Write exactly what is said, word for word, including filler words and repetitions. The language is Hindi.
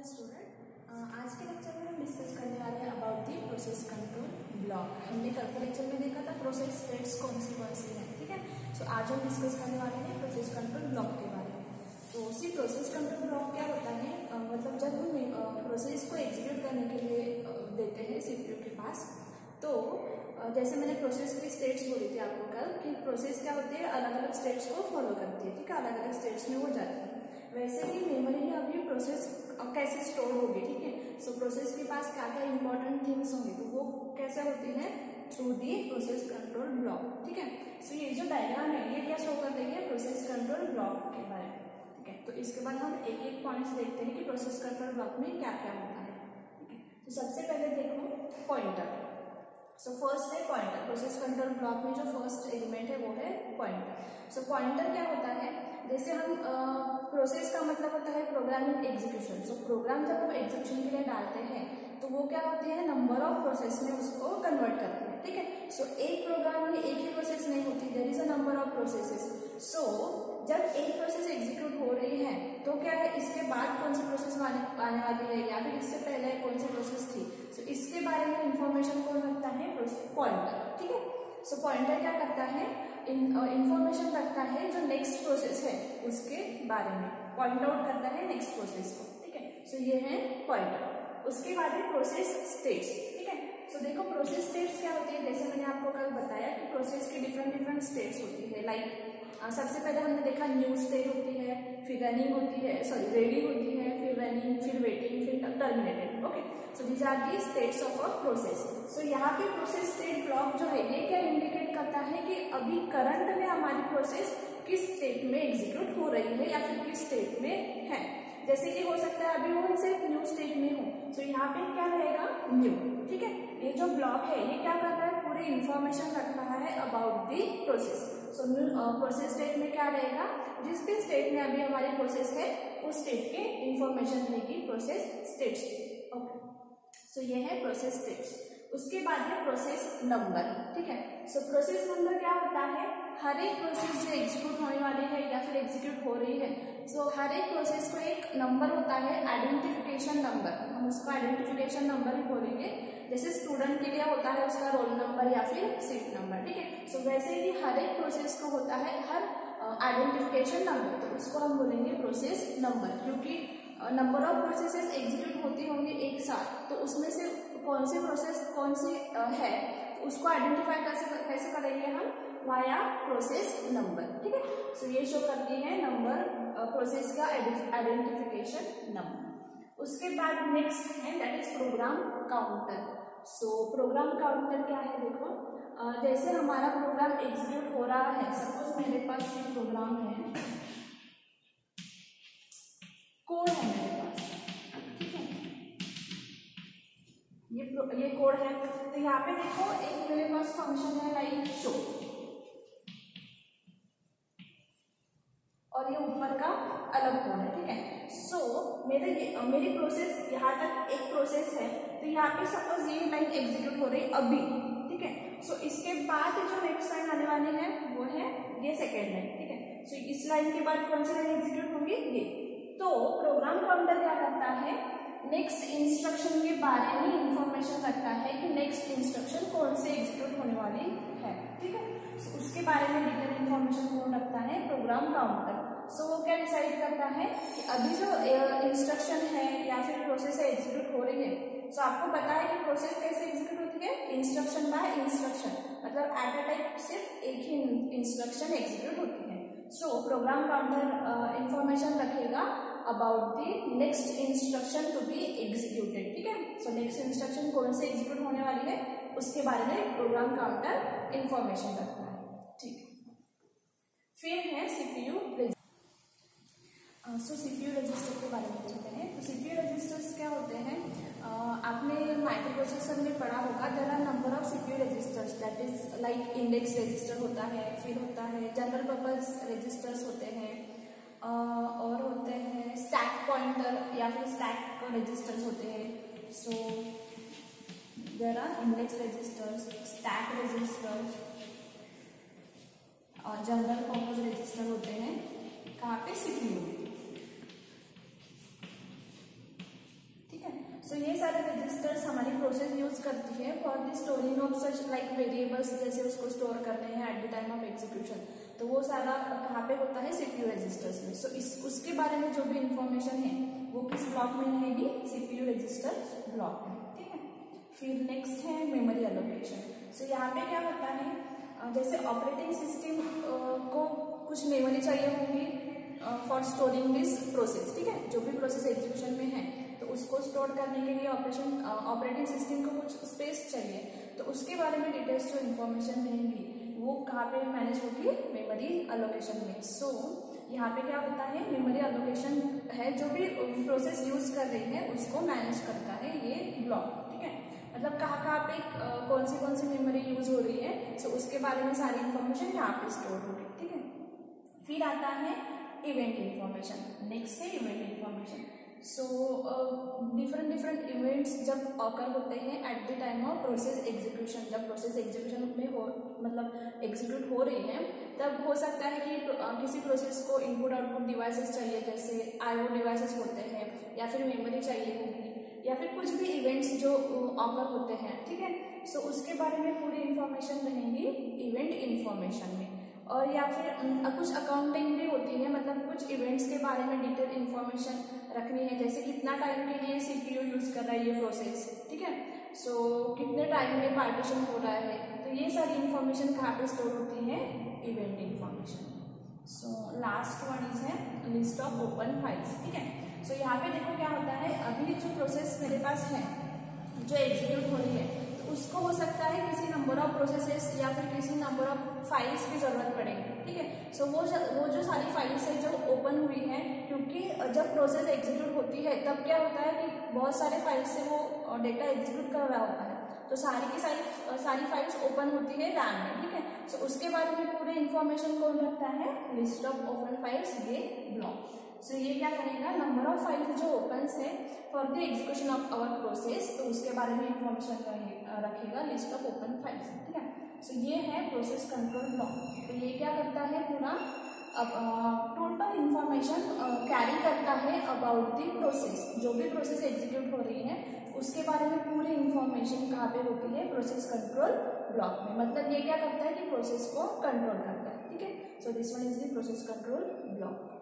स्टूडेंट, आज के लेक्चर में हम डिस्कस करने वाले हैं about the process control block. हमने कल के लेक्चर में देखा था प्रोसेस स्टेट्स कौन सी कौन सी है, ठीक है। सो so, आज हम डिस्कस करने वाले हैं प्रोसेस कंट्रोल ब्लॉक के बारे में। तो सी प्रोसेस कंट्रोल ब्लॉक क्या होता है, uh, मतलब जब हम प्रोसेस को एग्जीक्यूट करने के लिए uh, देते हैं सीपीयू के पास, तो uh, जैसे मैंने प्रोसेस की स्टेट्स बोली थी आपको कल कि प्रोसेस क्या होती है, अलग अलग स्टेट्स को फॉलो करती है, ठीक है, अलग अलग स्टेट्स में वो जाती है। वैसे ही मेमोरी में अभी प्रोसेस कैसे स्टोर होगी, ठीक है। सो प्रोसेस के पास क्या क्या इंपॉर्टेंट थिंग्स होंगे, तो वो कैसे होती है, through the process control block, ठीक है। सो ये जो डायग्राम है ये क्या शो कर देंगे, प्रोसेस कंट्रोल ब्लॉक के बारे में, ठीक है। तो इसके बाद हम एक एक पॉइंट्स देखते हैं कि प्रोसेस कंट्रोल ब्लॉक में क्या क्या होता है, ठीक है। तो सबसे पहले देखो पॉइंटर। सो फर्स्ट है पॉइंटर। प्रोसेस कंट्रोल ब्लॉक में जो फर्स्ट एलिमेंट है वो है पॉइंटर। सो पॉइंटर क्या होता है, जैसे हम प्रोसेस का मतलब होता है प्रोग्रामिंग एग्जीक्यूशन। सो प्रोग्राम जब हम एग्जीक्यूशन के लिए डालते हैं तो वो क्या होती है, नंबर ऑफ प्रोसेस में उसको कन्वर्ट करते हैं, ठीक है। सो एक प्रोग्राम में एक ही प्रोसेस नहीं होती, there is a number of processes. So जब एक प्रोसेस एग्जीक्यूट हो रही है तो क्या है, इसके बाद कौन सी प्रोसेस आने, आने वाली है या फिर इससे पहले कौन सी प्रोसेस थी, सो so, इसके बारे में इंफॉर्मेशन कौन रखता है, पॉइंटर, ठीक है। सो पॉइंटर क्या करता है, इंफॉर्मेशन रखता है जो नेक्स्ट प्रोसेस है उसके बारे में, पॉइंट आउट करता है नेक्स्ट प्रोसेस को, ठीक है। सो ये है पॉइंटर। उसके बाद है प्रोसेस स्टेट्स, ठीक है। सो देखो प्रोसेस स्टेट्स क्या होती है, जैसे मैंने आपको कल बताया कि प्रोसेस की डिफरेंट डिफरेंट स्टेट्स होती है। लाइक सबसे पहले हमने देखा न्यू स्टेट होती है, फिर रनिंग होती है, सॉरी रेडी होती है, फिर रनिंग, फिर वेटिंग, फिर terminated, okay. So these are the states of a process. So यहाँ पे प्रोसेस स्टेट ब्लॉक जो है ये क्या इंडिकेट करता है कि अभी करंट में हमारी प्रोसेस किस स्टेट में एग्जीक्यूट हो रही है या फिर किस स्टेट में है। जैसे कि हो सकता है अभी वो सिर्फ न्यू स्टेट में हो, सो यहाँ पे क्या रहेगा, न्यू, ठीक है। ये जो ब्लॉक है ये क्या कर रहा है, पूरी इंफॉर्मेशन रख रहा है about the process. So process state में क्या रहेगा, जिस भी स्टेट में अभी हमारी प्रोसेस है उस स्टेट के इंफॉर्मेशन रहेगी प्रोसेस स्टेट्स, ओके। सो ये है प्रोसेस स्टेट्स। उसके बाद है प्रोसेस नंबर, ठीक है। सो प्रोसेस नंबर क्या होता है, हर एक प्रोसेस जो एग्जीक्यूट होने वाली है या फिर एग्जीक्यूट हो रही है, सो so, हर एक प्रोसेस को एक नंबर होता है, आइडेंटिफिकेशन नंबर, हम उसको आइडेंटिफिकेशन नंबर ही बोलेंगे। जैसे स्टूडेंट के लिए होता है उसका रोल नंबर या फिर सीट नंबर, ठीक है। सो so, वैसे ही हर एक प्रोसेस को होता है हर आइडेंटिफिकेशन नंबर, तो उसको हम बोलेंगे प्रोसेस नंबर। क्योंकि नंबर ऑफ प्रोसेसेस एग्जीक्यूट होती होंगी एक साथ, तो उसमें से कौन सी प्रोसेस कौन सी है उसको आइडेंटिफाई कैसे कैसे करेंगे हम, वाया प्रोसेस नंबर, ठीक है। सो ये शो करती है नंबर, प्रोसेस का आइडेंटिफिकेशन नंबर। उसके बाद नेक्स्ट है that is program counter. So program counter क्या है, देखो uh, जैसे हमारा प्रोग्राम एग्जीक्यूट हो रहा है, सपोज मेरे पास ये प्रोग्राम है, कोड है मेरे पास, ठीक है, ये ये कोड है। तो यहाँ पे देखो एक मेरे पास फंक्शन है लाइक शो, और ये ऊपर का अलग कोड है, ठीक है। सो so, मेरे मेरी प्रोसेस यहाँ तक एक प्रोसेस है, तो यहाँ पे सपोज ये लाइन एग्जीक्यूट हो रही है अभी, ठीक है। सो so, इसके बाद जो नेक्स्ट लाइन आने वाली है वो है ये सेकेंड लाइन, ठीक है। सो so, इस लाइन के बाद कौन सी लाइन एग्जीक्यूट होगी, ये। तो प्रोग्राम काउंटर क्या करता है, नेक्स्ट इंस्ट्रक्शन के बारे में इंफॉर्मेशन रखता है कि नेक्स्ट इंस्ट्रक्शन कौन से एग्जीक्यूट होने वाली है, ठीक है। so, उसके बारे में डिटेल इंफॉर्मेशन कौन रखता है, प्रोग्राम काउंटर। सो so, वो क्या डिसाइड करता है कि अभी जो इंस्ट्रक्शन है या फिर प्रोसेस है एग्जीक्यूट हो रही है। सो so, आपको पता है कि प्रोसेस कैसे एग्जीक्यूट होती है, इंस्ट्रक्शन बाय इंस्ट्रक्शन, मतलब एट अ टाइम सिर्फ एक ही इंस्ट्रक्शन एग्जीक्यूट होती है। सो प्रोग्राम काउंटर इंफॉर्मेशन रखेगा about the next instruction to be executed, ठीक है। सो नेक्स्ट इंस्ट्रक्शन कौन से एग्जीक्यूट होने वाली है उसके बारे में प्रोग्राम काउंटर इंफॉर्मेशन रखता है, ठीक है। फिर है CPU register. So CPU register के बारे में देखते हैं। तो सीपीयू रजिस्टर्स क्या होते हैं, uh, आपने माइक्रो प्रोसेसर में पढ़ा होगा, there are number of CPU registers, that is like index register होता है, फिर होता है जनरल पर्पस रजिस्टर्स होते हैं, uh, और होते हैं स्टैक पॉइंटर या फिर स्टैक रजिस्टर्स होते हैं। So there are index registers, stack registers और जनरल पर्पस रजिस्टर होते हैं कहाँ पे, सीपीयू। सो ये सारे रजिस्टर्स हमारी प्रोसेस यूज करती है for the storing of such like variables, जैसे उसको स्टोर करते हैं at the time of execution. तो वो सारा कहाँ पे होता है, सीपीयू रजिस्टर्स में। सो so, इस उसके बारे में जो भी इंफॉर्मेशन है वो किस ब्लॉक में रहेगी, सीपीयू रजिस्टर ब्लॉक में, ठीक है। फिर नेक्स्ट है मेमोरी एलोकेशन। सो यहाँ पे क्या होता है, जैसे ऑपरेटिंग सिस्टम को कुछ मेमोरी चाहिए होगी फॉर स्टोरिंग दिस प्रोसेस, ठीक है। जो भी प्रोसेस एग्जीक्यूशन में है तो उसको स्टोर करने के लिए ऑपरेशन ऑपरेटिंग सिस्टम को कुछ स्पेस चाहिए। तो उसके बारे में डिटेल्स जो इन्फॉर्मेशन रहेंगी वो कहाँ पे मैनेज होगी, मेमोरी एलोकेशन में। सो so, यहाँ पे क्या होता है, मेमोरी एलोकेशन है जो भी प्रोसेस यूज कर रही है उसको मैनेज करता है ये ब्लॉक, ठीक है। मतलब कहाँ कहाँ पे uh, कौन सी कौन सी मेमोरी यूज हो रही है, सो so, उसके बारे में सारी इन्फॉर्मेशन यहाँ पे स्टोर होगी, ठीक है। फिर आता है इवेंट इन्फॉर्मेशन। नेक्स्ट है event information. So different different events जब ऑकर होते हैं at the time of process execution, जब प्रोसेस एग्जीक्यूशन में हो मतलब एग्जीक्यूट हो रही है, तब हो सकता है कि uh, किसी प्रोसेस को इनपुट आउटपुट डिवाइसेस चाहिए, जैसे आईओ डिवाइसेस होते हैं, या फिर मेमोरी चाहिए होगी, या फिर कुछ भी इवेंट्स जो ऑकर होते हैं, ठीक है। सो so, उसके बारे में पूरी इंफॉर्मेशन रहेंगी इवेंट इंफॉर्मेशन में। और या फिर कुछ अकाउंटिंग भी होती है, मतलब कुछ इवेंट्स के बारे में डिटेल इन्फॉर्मेशन रखनी है, जैसे कितना टाइम के लिए सीपीयू यूज कर रहा है ये प्रोसेस, ठीक है। सो so, कितने टाइम में पार्टीशन हो रहा है, तो ये सारी इन्फॉर्मेशन कहाँ पे स्टोर होती है, event information. So last one is है लिस्ट ऑफ ओपन फाइल्स, ठीक है। सो so, यहाँ पे देखो क्या होता है, अभी जो प्रोसेस मेरे पास है जो एग्जीक्यूट हो रही है, उसको हो सकता है किसी नंबर ऑफ प्रोसेसेस या फिर किसी नंबर ऑफ फाइल्स की जरूरत पड़ेगी, ठीक है। सो so, वो ज, वो जो सारी फाइल्स है जो ओपन हुई है, क्योंकि जब प्रोसेस एग्जीक्यूट होती है तब क्या होता है कि बहुत सारे फाइल्स से वो डेटा एग्जीक्यूट कर रहा होता है, तो सारी की सारी सारी फाइल्स ओपन होती है रैम में, ठीक है। सो so, उसके बारे में पूरे इन्फॉर्मेशन कौन रखता है, लिस्ट ऑफ ओपन फाइल्स, ये ब्लॉक। सो so, ये क्या करेगा, नंबर ऑफ फाइल्स जो ओपन है for the execution of our process, तो उसके बारे में इंफॉर्मेशन रखेगा लिस्ट ऑफ ओपन फाइल्स, ठीक है। सो so, ये है प्रोसेस कंट्रोल ब्लॉक। तो ये क्या करता है, पूरा टोटल इंफॉर्मेशन कैरी करता है अबाउट द प्रोसेस, जो भी प्रोसेस एग्जीक्यूट हो रही है उसके बारे में पूरी इंफॉर्मेशन कहाँ पे होती है, प्रोसेस कंट्रोल ब्लॉक में। मतलब ये क्या करता है कि प्रोसेस को कंट्रोल करता है, ठीक है। So this one is the process control block.